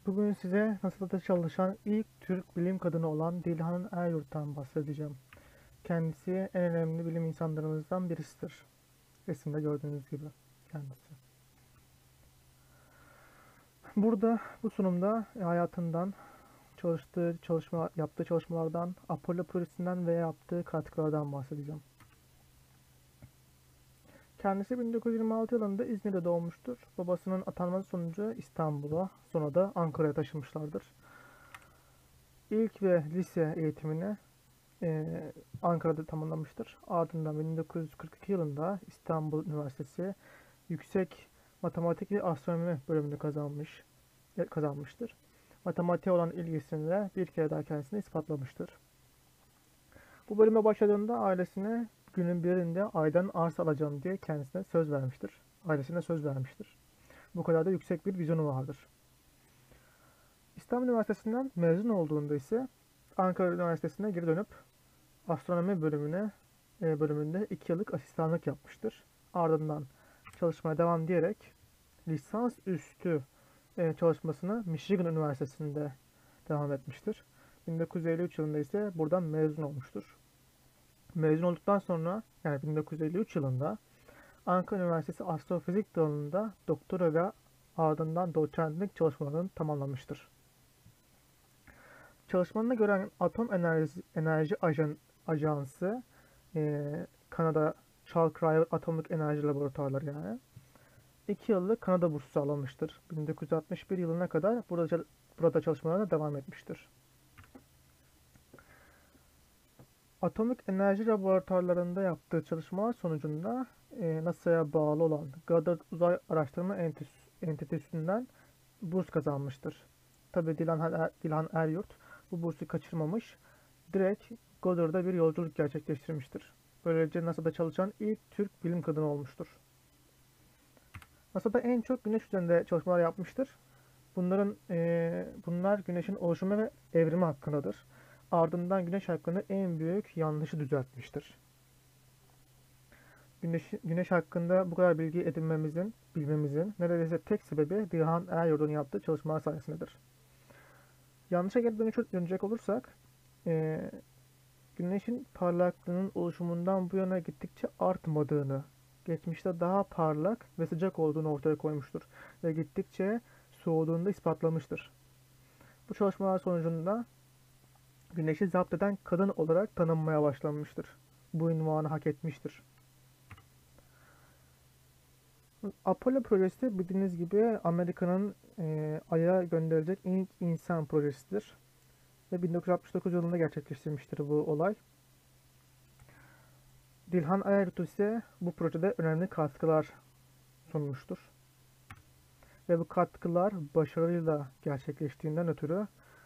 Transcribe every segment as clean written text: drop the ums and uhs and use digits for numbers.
Bugün size NASA'da çalışan ilk Türk bilim kadını olan Dilhan Eryurt'tan bahsedeceğim. Kendisi en önemli bilim insanlarımızdan birisidir. Resimde gördüğünüz gibi kendisi. Burada bu sunumda hayatından, yaptığı çalışmalardan, Apollo projesinden ve yaptığı katkılardan bahsedeceğim. Kendisi 1926 yılında İzmir'de doğmuştur. Babasının atanması sonucu İstanbul'a, sonra da Ankara'ya taşınmışlardır. İlk ve lise eğitimini Ankara'da tamamlamıştır. Ardından 1942 yılında İstanbul Üniversitesi Yüksek Matematik ve Astronomi bölümünü kazanmıştır. Matematiğe olan ilgisini de bir kere daha kendisine ispatlamıştır. Bu bölüme başladığında ailesine günün birinde aydan arsa alacağım diye kendisine söz vermiştir. Ailesine söz vermiştir. Bu kadar da yüksek bir vizyonu vardır. İstanbul Üniversitesi'nden mezun olduğunda ise Ankara Üniversitesi'ne geri dönüp astronomi bölümünde 2 yıllık asistanlık yapmıştır. Ardından çalışmaya devam diyerek lisans üstü çalışmasını Michigan Üniversitesi'nde devam etmiştir. 1953 yılında ise buradan mezun olmuştur. Mezun olduktan sonra yani 1953 yılında Ankara Üniversitesi Astrofizik dalında doktora ve ardından doçentlik çalışmalarını tamamlamıştır. Çalışmalarına göre Atom Enerji Ajansı, Kanada Chalk River Atomik Enerji Laboratuvarları yani 2 yıllık Kanada bursu alınmıştır. 1961 yılına kadar burada çalışmalarına devam etmiştir. Atomik enerji laboratuvarlarında yaptığı çalışmalar sonucunda NASA'ya bağlı olan Goddard Uzay Araştırma Enstitüsü'nden burs kazanmıştır. Tabi Dilhan Eryurt bu bursu kaçırmamış, direkt Goddard'da bir yolculuk gerçekleştirmiştir. Böylece NASA'da çalışan ilk Türk bilim kadını olmuştur. NASA'da en çok güneş üzerinde çalışmalar yapmıştır. Bunlar güneşin oluşumu ve evrimi hakkındadır. Ardından güneş hakkında en büyük yanlışı düzeltmiştir. Güneş hakkında bu kadar bilgi bilmemizin neredeyse tek sebebi Dilhan Eryurt'un yaptığı çalışmalar sayesindedir. Yanlışa geri dönecek olursak, güneşin parlaklığının oluşumundan bu yana gittikçe artmadığını, geçmişte daha parlak ve sıcak olduğunu ortaya koymuştur ve gittikçe soğuduğunu da ispatlamıştır. Bu çalışmalar sonucunda güneşi zapt eden kadın olarak tanınmaya başlanmıştır. Bu unvanı hak etmiştir. Apollo projesi bildiğiniz gibi Amerika'nın Ay'a gönderecek ilk insan projesidir. Ve 1969 yılında gerçekleştirmiştir bu olay. Dilhan Eryurt ise bu projede önemli katkılar sunmuştur. Ve bu katkılar başarıyla gerçekleştiğinden ötürü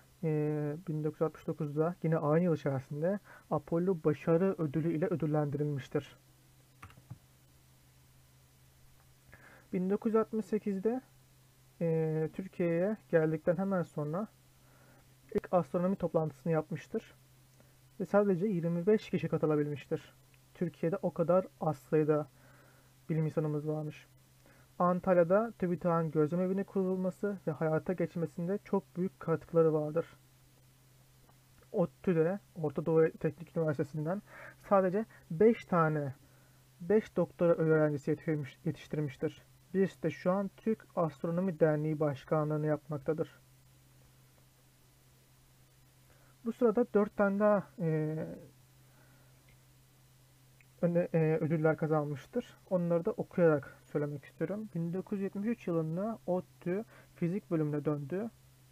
1969'da yine aynı yıl içerisinde Apollo Başarı Ödülü ile ödüllendirilmiştir. 1968'de Türkiye'ye geldikten hemen sonra ilk astronomi toplantısını yapmıştır. Ve sadece 25 kişi katılabilmiştir. Türkiye'de o kadar az sayıda bilim insanımız varmış. Antalya'da TÜBİTAK'ın gözlem evine kurulması ve hayata geçmesinde çok büyük katkıları vardır. ODTÜ'de, Orta Doğu Teknik Üniversitesi'nden sadece 5 doktora öğrencisi yetiştirmiştir. Birisi de şu an Türk Astronomi Derneği Başkanlığını yapmaktadır. Bu sırada 4 tane daha ödüller kazanmıştır. Onları da okuyarak söylemek istiyorum. 1973 yılında ODTÜ fizik bölümüne döndü.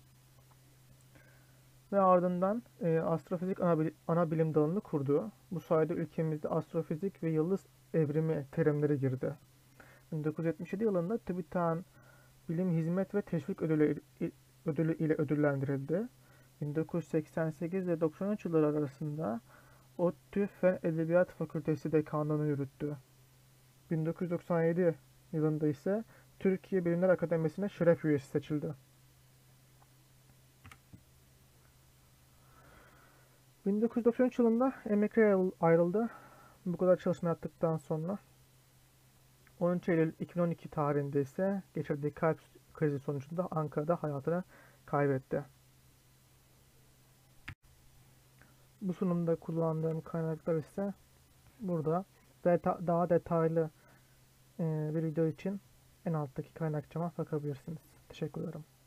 Ve ardından astrofizik ana bilim dalını kurdu. Bu sayede ülkemizde astrofizik ve yıldız evrimi terimleri girdi. 1977 yılında TÜBİTAK'ın Bilim Hizmet ve Teşvik ödülü ile ödüllendirildi. 1988 ve 93 yılları arasında ODTÜ Fen Edebiyat Fakültesi dekanlığını yürüttü. 1997 yılında ise Türkiye Bilimler Akademisi'ne şeref üyesi seçildi. 1993 yılında emekliye ayrıldı. Bu kadar çalışma yaptıktan sonra 13 Eylül 2012 tarihinde ise geçirdiği kalp krizi sonucunda Ankara'da hayatını kaybetti. Bu sunumda kullandığım kaynaklar ise burada ve daha detaylı bir video için en alttaki kaynakçama bakabilirsiniz. Teşekkür ederim.